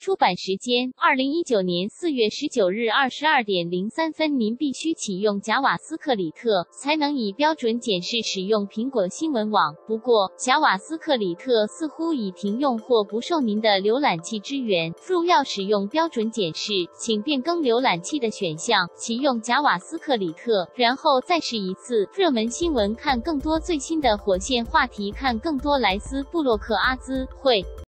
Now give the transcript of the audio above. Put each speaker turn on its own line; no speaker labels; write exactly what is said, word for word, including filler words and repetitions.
出版时间：二零一九年四月十九日二十二点零三分。您必须启用贾瓦斯克里特，才能以标准检视使用苹果新闻网。不过，贾瓦斯克里特似乎已停用或不受您的浏览器支援。若要使用标准检视，请变更浏览器的选项，启用贾瓦斯克里特，然后再试一次。热门新闻，看更多最新的火线话题，看更多莱斯布洛克阿兹会。